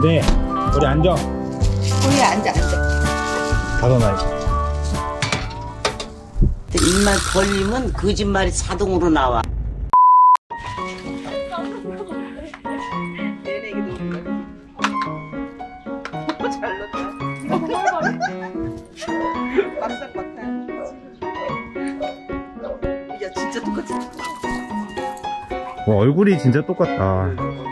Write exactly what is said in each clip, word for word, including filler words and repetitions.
돼. 우리 앉아. 우리 앉아 앉아. 다섯 나이. 입만 벌리면 거짓말이 자동으로 나와. 잘 넣었다. 막상막상. 야 진짜 똑같이. 와, 얼굴이 진짜 똑같다.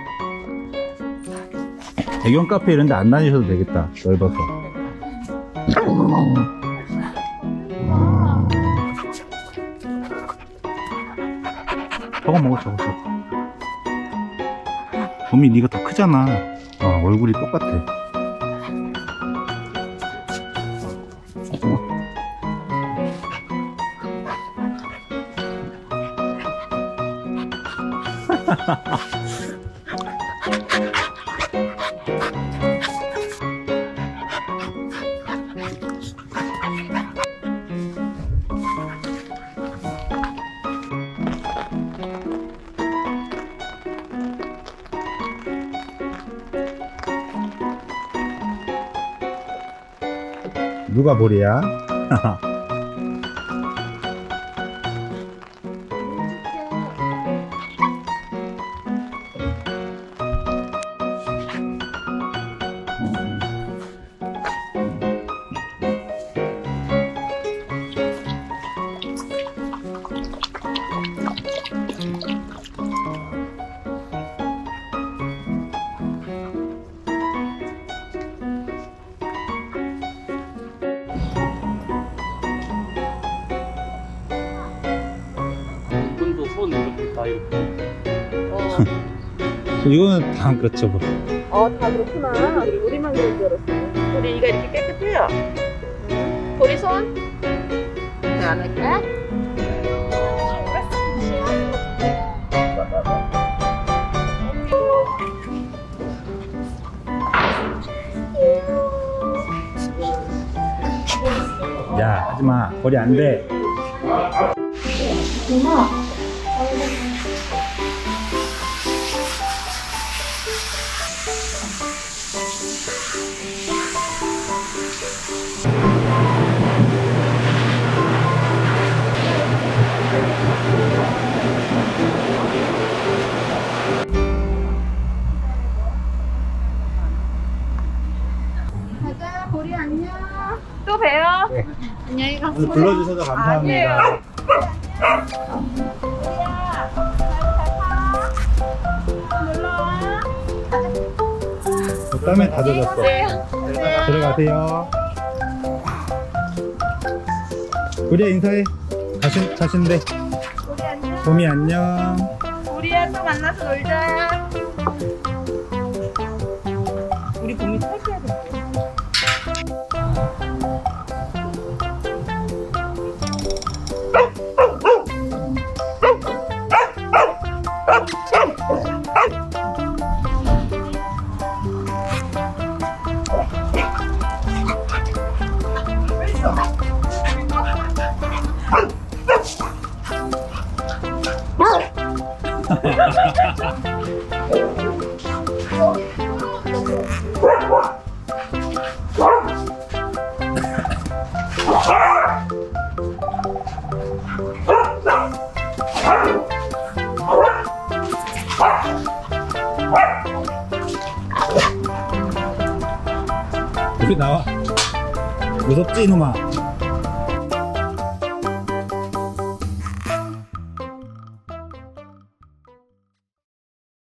애견 카페 이런 데 안 다니셔도 되겠다. 넓어서. 저거 먹어, 저거, 저거. 봄이 네가 더 크잖아. 와, 얼굴이 똑같아. 누가 보리야? 이분도 손 이렇게 다 이렇게. 어, 이거는 다 그렇죠, 뭐. 어, 다 그렇구나. 우리만 그런 줄 알았어. 우리 이가 이렇게 깨끗해요. 응. 보리 손. 네, 안 할게. 야, 하지마. 보리 안 돼. 엄마. 가자, 보리 안녕. 또 봬요. 네. 안녕히 가세요. 오늘 불러주셔서 감사합니다. 보리야, 잘 가. 놀러와. 땀에 다 젖었어. 네. 들어가세요. 보리야, 인사해. 가신, 가신대. 보리 안녕. 봄이 안녕. 보리야, 또 만나서 놀자. 우리 봄이 탈셔야 돼. 우리 나와. 무섭지, 이놈아?